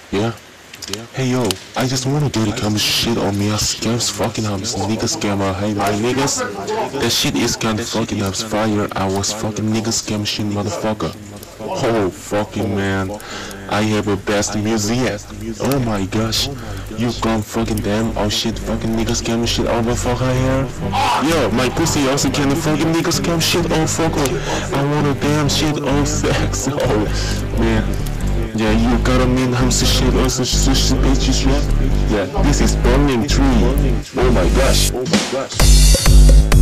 Yeah. Hey yo, I just wanna get it come shit on me. I scams fucking up nigga scammer. Hey my niggas, that shit is kinda fucking up fire. I was fucking nigga scam shit motherfucker. Oh fucking man, I have a best music. Oh my gosh, you gone fucking damn. Oh shit, fucking nigga scam shit over fuck her hair. Yo, my pussy also can fucking nigga scam shit. Oh fuck her. I want a damn shit. Oh sex. Oh man. Yeah, you gotta mean how to shit or such bitches, yeah? Yeah, this is burning tree. Oh my gosh.